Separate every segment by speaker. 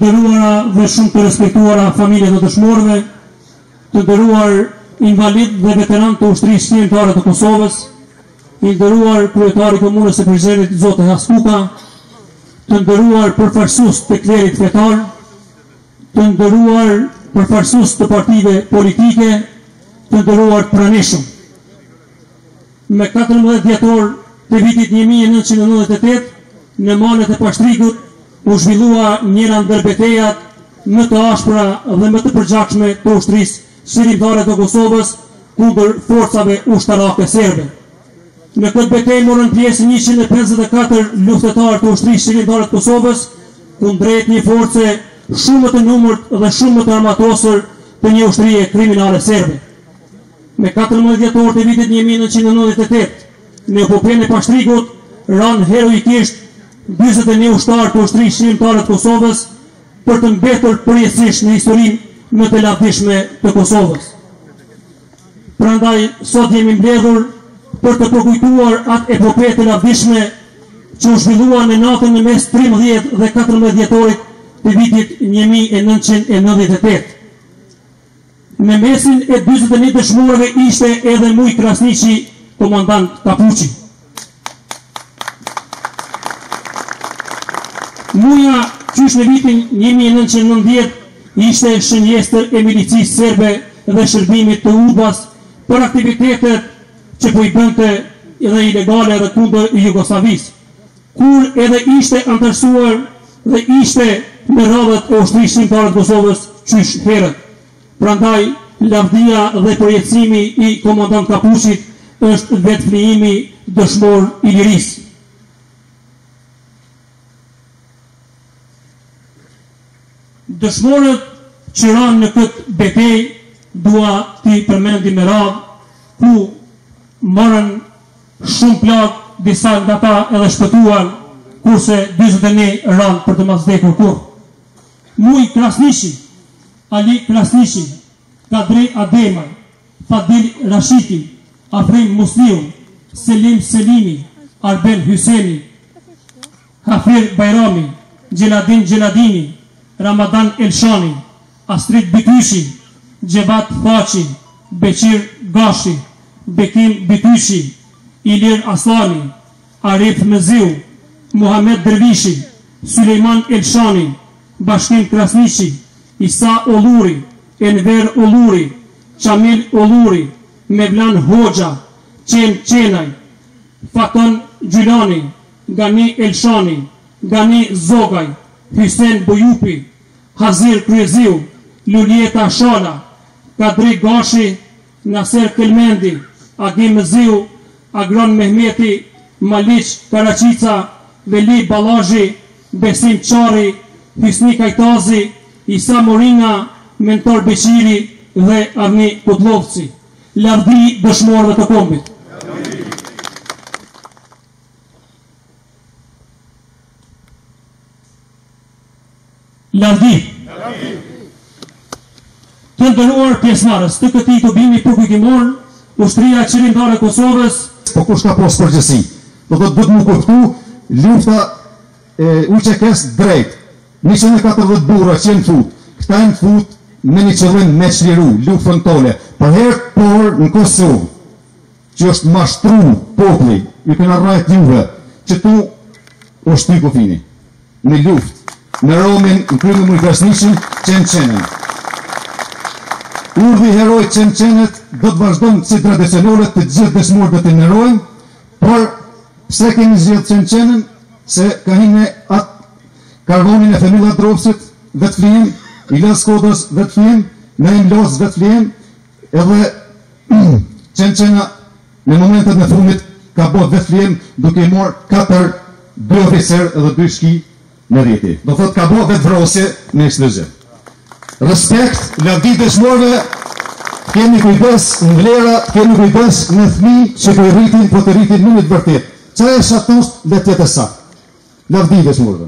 Speaker 1: nderuara dhe shumë të respektuara familje të dëshmorëve, të nderuar invalid dhe veteran të ushtrisë shqiptare të Kosovës, i nderuar kryetari i komunës së Prizrenit Zoti Haskuka, të nderuar përfaqësues të klerit fetar, të nderuar përfaqësues të partive politike, të nderuar pranishëm. Me 14 dhjetor të vitit 1998, në malet e Pashtrikut, u zhvillua njëra ndër betejat më të ashpra dhe më të përgjakshme të ushtrisë shqiptare të Kosovës kundër forcave ushtarake serbe. Në këtë betejë morën pjesë 154 luftëtarë të ushtrisë shqiptare të Kosovës, kundrejt një force shumë të numërt dhe shumë të armatosur të një ushtrie kriminale serbe. Me 14 dhjetor të vitit 1998, në epopejën e Pashtrikut, ranë heroikisht 41 ushtarë të ushtrisë shqiptare të Kosovës për të mbetur përjetësisht në historinë më të lavdishme të Kosovës. Prandaj sot jemi mbledhur për të përkujtuar atë epopejë të lavdishme që u zhvillua në natën në mes 13 dhe 14 dhjetorit të vitit 1998. Në mesin e 41 dëshmorëve ishte edhe Muj Krasniqi, komandant Kapuqi. Muja, qysh në vitin 1990 ishte shënjestër e milicisë serbe dhe shërbimit të UDBA-s për aktivitetet që po i bënte edhe ilegale dhe kundër Jugosllavisë, kur edhe ishte antarësuar dhe ishte në radhët e ushtrisë shqiptare të Kosovës qysh herët. Prandaj, lavdia dhe përjetësimi i komandant Kapuqit është vetë flijimi dëshmor i lirisë. Dëshmorët që ranë në këtë betejë dua t'i përmendim me radhë, ku marrën shumë plagë, disa nga ta edhe shpëtuan, kurse 41 ranë për të mos vdekur kurrë. Muj Krasniqi, Ali Krasniqi, Kadri Ademaj, Fadil Rashiti, Afrim Musliu, Selim Selimi, Arben Hyseni, Hafir Bajrami, Gjeladin Gjeladini, Ramadan Elshani, Astrid Bityshi, Gjebat Façi, Beqir Gashi, Bekim Bityshi, Ilir Aslani, Arif Meziu, Muhammed Dervishi, Sulejman Elshani, Bashkim Krasniqi, Isa Olluri, Enver Olluri, Qamil Olluri, Mevlan Hoxha, Qen Qenaj, Faton Gjylani, Gani Elshani, Gani Zogaj, Hysen Bujupi, Hazir Kryeziu, Luljeta Shala, Kadri Gashi, Naser Kelmendi, Agim Meziu, Agron Mehmeti, Maliq Karaqica, Veli Balaji, Besim Qari, Hysni Kajtazi, Isa Moringa, Mentor Beqiri dhe Arni Kutlovci. Lavdi dëshmorëve të kombit. Lavdi. Të nderuar pjesëmarrës të këtij tubimi përkujtimor, ushtria qeveritare e Kosovës,
Speaker 2: po kush ka pas përgjegjësi. Do të duhet më kuptu lufta e UÇK-s drejt. 140 burra që në fut. Këta në fut me një qëllim me çliru luftën tone. Për herë por në Kosovë, që është mashtru populli, ju kena rrajt juve, që tu o shty kufini. Në luftë, në Romin, në krymë Muj Krasniqin, Qenqenën. Urdhi heroj Qenqenët do të vazhdojnë si tradicionale të gjithë dëshmorët do të nderojnë, por pse kemi zgjedhur Qenqenën, se ka hinë atë karvonin e Femilla Drovsit, vetë flijim, Ilas Kodës, vetë flijim, Naim Los, vetë flijim, edhe Qenqena në momentet në fundit ka bërë vetë flijim duke i marrë 2 oficer edhe 2 shki në rriti. Do thot ka bërë vetë vrosje në eksploziv. Respekt, lavdi dëshmorëve, kemi kujdes në vlera, kemi kujdes në fëmijë që po rritin, po të rritin në të vërtet. Çfarë është ato le të jetë saktë. Lavdi dëshmorëve.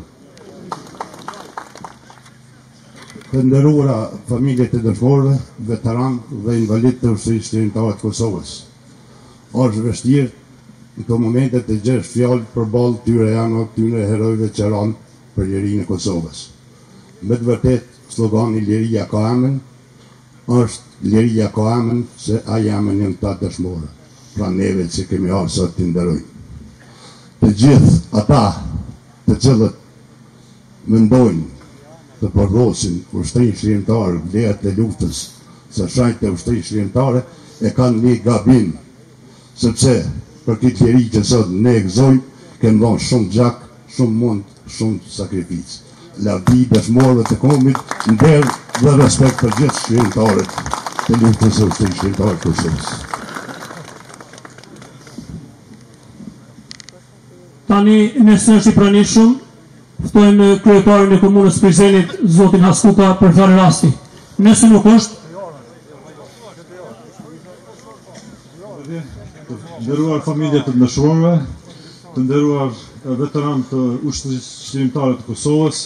Speaker 3: Të nderuara familjet e dëshmorëve, veteran dhe invalid të ushtrisë shqiptare të Kosovës. Është vështirë në këto momente të gjesh fjalë përballë tyre janë këtyre herojve që ranë për lirinë e Kosovës. me të vërtet, slogani liria ka emën, është liria ka emën se aja emën jënë ta dëshmore. Pra neve që kemi arë sot të nderojnë. Të gjithë ata të cilët mendojnë të përdosin ushtrinë shërimtare, vlerat e luftës, së shajtë e ushtrinë shërimtare, e kanë një gabim, sepse për këtë liри që sot ne e gëzojmë, kemë dhonë shumë gjak, shumë mund, shumë sakrificë. Lavdi dëshmorëve të komit, nder dhe respekt për gjithë shërimtarët të luftës e ushtrisë shërimtare të Kosovës.
Speaker 1: Tani, nëse është i pranishëm, ftojmë kryetarin e komunës Prizrenit, zotin Haskuta, për fjalë rasti. Nëse nuk është,
Speaker 4: të nderuar familje të dëshmorëve, të nderuar veteran të ushtrisë shërimtare të Kosovës.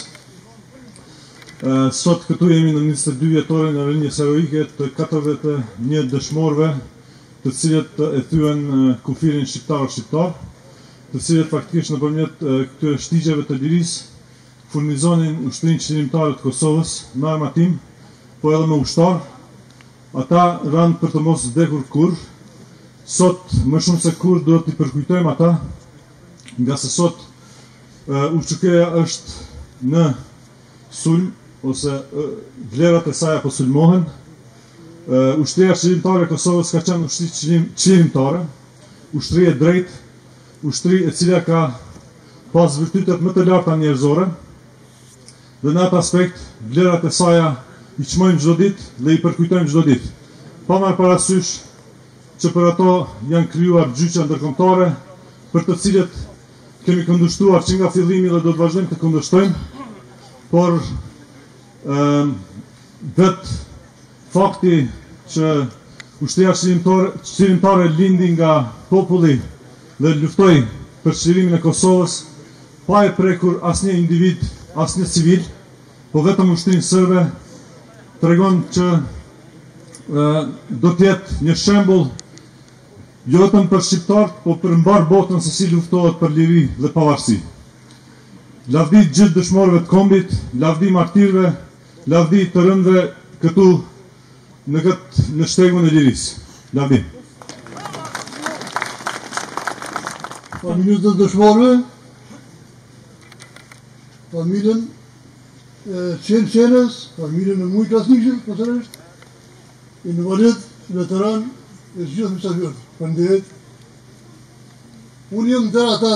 Speaker 4: Sot këtu jemi në 22 vjetorin e rënies heroike të 41 dëshmorëve, të cilët e thyen kufirin shqiptar, të cilët faktikisht nëpërmjet këtyre shtigjeve të lirisë furnizonin ushtrinë shërimtare të Kosovës me armatim, po edhe me ushtar. Ata ranë për të mos vdekur kurrë. Sot, më shumë se kur, duhet t'i përkujtojmë ata, nga se sot UÇK-ja është në sulm, ose vlerat e saj apo sulmohen. Ushtria shërimtare e Kosovës ka qenë ushtri shërimtare, ushtri e drejtë, ushtri e cila ka pas virtytet më të larta njerëzore, dhe në atë aspekt, vlerat e saj i çmojmë çdo ditë dhe i përkujtojmë çdo ditë. Pa marrë parasysh që për ato janë krijuar gjyqa ndërkombëtare, për të cilët kemi kundërshtuar që nga fillimi dhe do të vazhdojmë të kundërshtojmë, por vetë fakti që ushtria shërimtare lindi nga populli dhe luftoi për çlirimin e Kosovës, pa e prekur asnjë individ, asnjë civil, po vetëm ushtrinë serbe, tregon që do të jetë një shembull jo vetëm për shqiptarët, po për mbar botën se si luftohet për liri dhe pavarësi. Lavdi gjithë dëshmorëve të kombit, lavdi martirëve, lavdi të rëndëve këtu në shtegun e lirisë. Lavdi.
Speaker 5: Familjen të dëshmorëve, familjen qenës, familjen e mujtë asnishëm, pësërështë, invalid, veteran, e gjithë mysafirët, përndet. Unë jem të ata,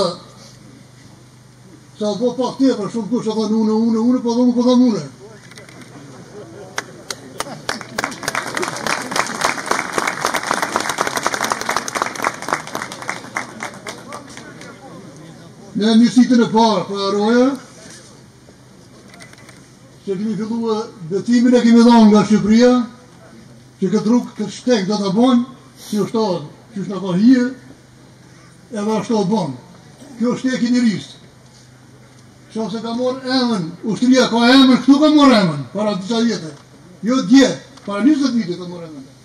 Speaker 5: sa po pak tepër, shumë kush e thanë une, po dhe më une. Ne mirësitën e parë, për Aroja, që kemi fillu betimin e kemi dhanë nga Shqipëria, që këtë rrugë, këtë shtek do të bojnë, si është ta, që është në ka hije, edhe është ta bojnë. Kjo është shtek i lirisë. Që se ka morë emën, ushtria ka emën, këtu ka morë emën, para disa vjetë. Jo djetë, para 20 vite ka morë emën.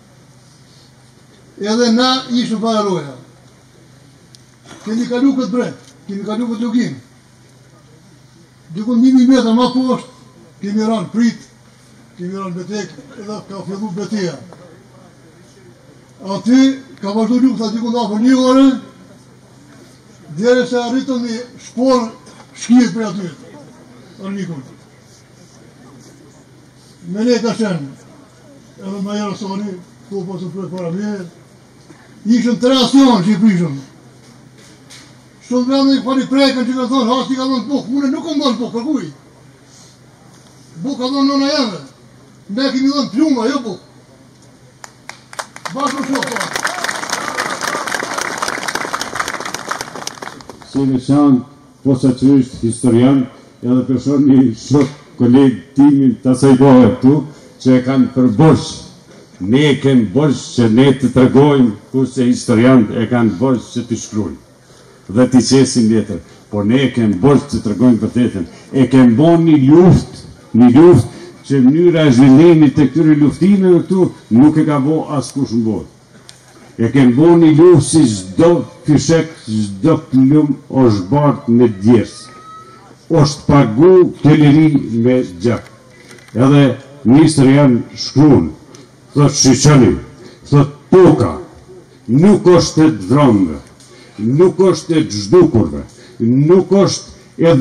Speaker 5: Edhe na ishëm para Roja. Kemi kalu këtë brend, kemi kalu këtë lugim. Dikun 1000 metra ma poshtë, kemi ranë prit, kemi ranë betek, edhe ka fillu beteja. Aty ka vazhdu lufta dikun da për 1 ore, dhere se arritëm një shporë shkijet për aty, armikun. Me ne ka shenë, edhe ma jera soni, ku pasë për para mjerë, ishëm 3 asionë që i prishëm. Shumë vendë i pari prejkën që ka thonë, hasti ka thonë buk, mune nuk kom thonë buk, kërkuj. Buk ka thonë nëna jeme, ne kemi thonë pluma, jo buk. Bashkë shumë thonë.
Speaker 6: Si veçan, posa që është historian, edhe përshon një shok kolegë timin të asajdohet tu, që e kanë përbosh. Ne e kemë bosh që ne të tregojmë, kurse historiant e kanë bosh që të shkrujnë. Dhe t'i qesin letër, por ne e kemë bosh që të tregojmë vërtetën. E kemë bon një luft që mënyra e zhvillimit të këtyre luftimeve këtu nuk e ka bo askush në botë. E kemë bo një luft si çdo fishek, çdo plum o zhbart me djersë. është pagu këllëri me gjak. Edhe ministër janë shkruan, thot shqyqani, thot toka, nuk është e dhëmëve, nuk është e gjdukurve, nuk është e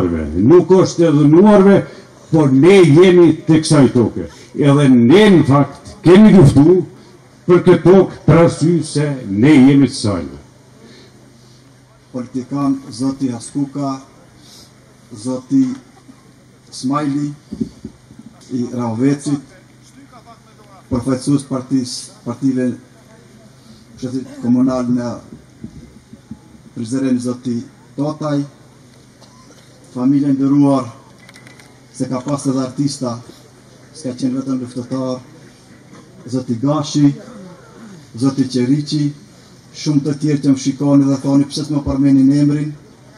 Speaker 6: dhënuarve, por ne jemi të kësaj toke. Edhe ne në fakt kemi luftu për këtë tokë për arsye se ne jemi të sajnë.
Speaker 7: Politikan zoti Haskuka, zoti Smajli, i Rahovecit, përfaqësues partive shtetit komunal në Prizren zoti Totaj, familje nderuar, se ka pas edhe artista, s'ka qenë vetëm luftëtar, zoti Gashi, zoti Qeriqi, shumë të tjerë që më shikoni dhe thoni pse s'më përmenin emrin,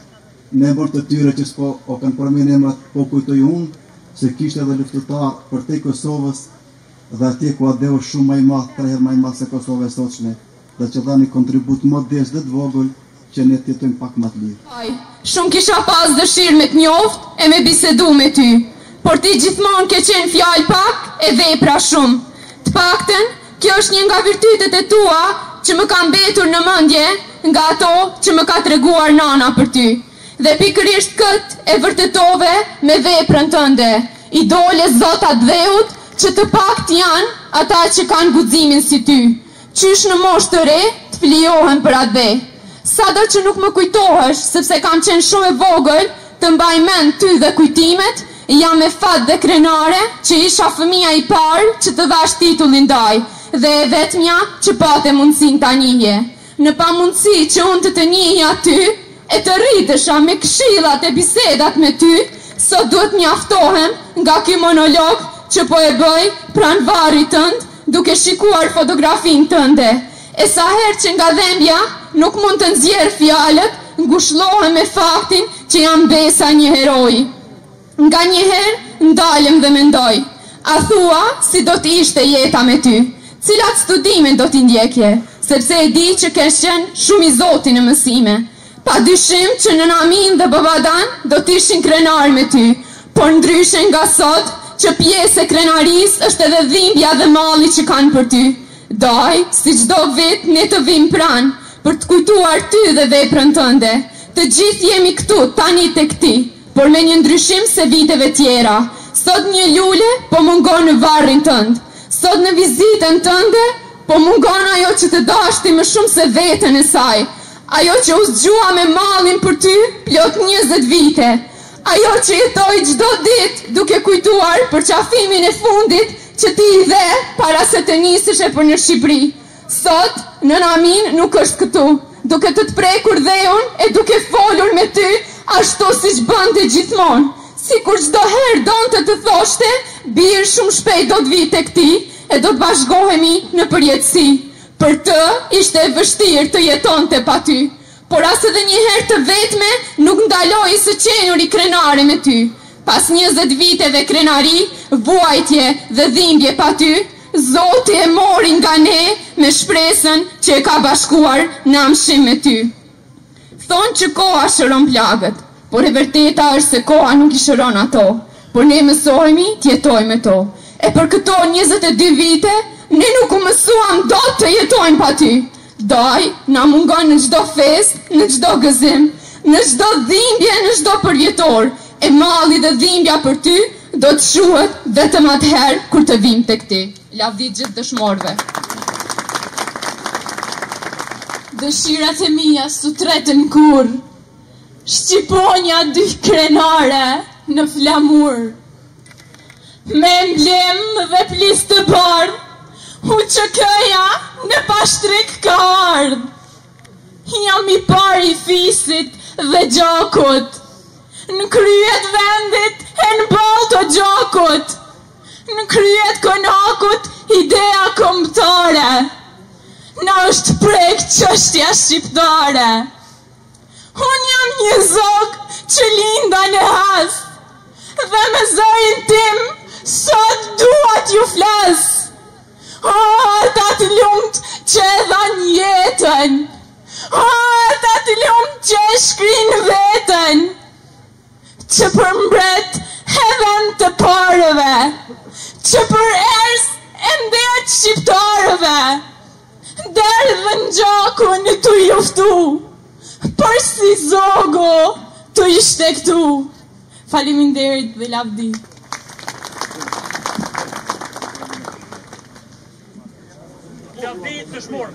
Speaker 7: në emër të tyre që s'po o kanë përmenin emrat po kujtoj unë, se kishte edhe luftëtar për te Kosovës dhe atje ku adeu shumë më i madh, 3 herë më i madh se Kosova e sotshme, dhe që dha një kontribut modest dhe të vogël që ne të jetojmë pak më të lirë.
Speaker 8: Shumë kisha pas dëshirë me të njoft e me bisedu me ty, por ti gjithmonë ke qenë fjalë pak e vepra shumë. Të paktën, kjo është një nga virtytet e tua që më ka mbetur në mendje nga ato që më ka treguar nana për ty. Dhe pikërisht këtë e vërtetove me veprën tënde. I dole zotat dheut që të pakt janë ata që kanë guximin si ty. Qysh në moshë të re të flijohen për atë dhe. Sado që nuk më kujtohesh, sepse kam qenë shumë e vogël të mbaj mend ty dhe kujtimet, jam me fat dhe krenare që isha fëmia i parë që të dhash titullin ndaj, dhe e vetmja që pate mundësin ta njihje. Në pa mundësi që unë të njihja ty, e të rritesha me këshillat e bisedat me ty, sot duhet mjaftohem nga ky monolog që po e bëj pranë varrit tënd, duke shikuar fotografin tënde. E sa herë që nga dhembja nuk mund të nxjerr fjalët, ngushëllohem me faktin që jam besa një heroi. Nga një herë ndalem dhe mendoj, a thua si do t'ishte jeta me ty, cilat studime do t'i ndjekje, sepse e di që kesh qenë shumë i zoti në mësime. Pa dyshim që në Namin dhe Babadan do t'ishin krenar me ty, por ndryshe nga sot që pjesë e krenaris është edhe dhimbja dhe malli që kanë për ty. Daj, si çdo vit ne të vim pranë, për të kujtuar ty dhe veprën tënde. Të gjithë jemi këtu, tani tek ti, por me një ndryshim se viteve tjera. Sot një lule, po mungon në varrin tënd. Sot në vizitën tënde, po mungon ajo që të dashti më shumë se veten e saj. Ajo që u zgjua me mallin për ty, plot 20 vite. Ajo që jetoj çdo ditë duke kujtuar për qafimin e fundit që ti i dhe para se të nisësh për në Shqipëri. Sot, në Namin nuk është këtu, duke të prekur dheun e duke folur me ty, ashtu si që bënte gjithmonë. Si kur çdo herë donte të thoshte, birë shumë shpejt do të vi tek ti e do të bashkohemi në përjetësi. Për të ishte e vështirë të jetonte pa ty, por as edhe një herë të vetme nuk ndaloi së qenuri krenare me ty. Pas 20 viteve krenari, vuajtje dhe dhimbje pa ty, Zoti e mori nga ne me shpresën që e ka bashkuar në amshim me ty. Thonë që koha shëron plagët, por e vërteta është se koha nuk i shëron ato, por ne mësohemi të jetojmë me to. E për këto 22 vite, ne nuk u mësuam do të jetojmë pa ty. Daj, na mungon në çdo fest, në çdo gëzim, në çdo dhimbje, në çdo përjetor, e malli dhe dhimbja për ty do të shuhet vetëm atëherë kur të vim tek ti. Lavdi gjithë dëshmorëve. Dëshirat e mia sutretën kur, shqiponja 2 krenare në flamur, me emblem dhe plis të bardh, u që këja në pashtrik ka ardh. Jam i pari i fisit dhe gjakut, në kryet vendit e në balto gjakut, në kryet konakut idea kombëtare, na është prek çështja shqiptare. Unë jam një zog që linda në has, dhe me zërin tim sot duat ju flas. O, ata të lumt që e dhan jetën, o, ata të lumt që e shkrin vetën. që përmbret hedhën të parëve, që për ers e mbet shqiptarëve, derë dhe në gjaku në të juftu, për si zogo të ishte këtu. Faleminderit dhe lavdi.
Speaker 9: Lavdi dëshmorë.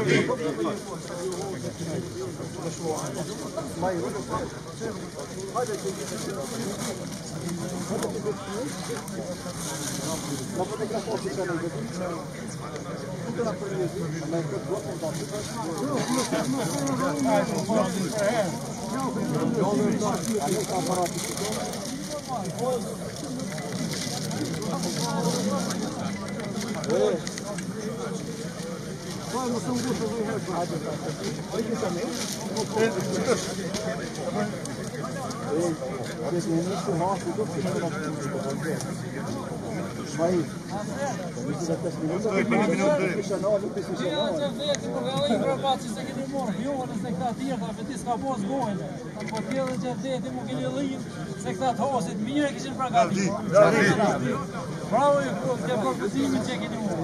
Speaker 9: Bravo ju për përgëzimin që keni morë.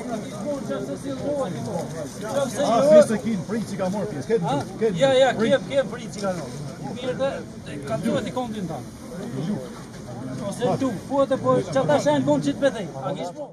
Speaker 10: Pjesë e kinë pritë që ka morë pjesë.
Speaker 9: Ja, kem pritë që ka morë. Mirë dhe, ka duhet i kondin ta. Ose tu, po që ata shenë konë që të betej.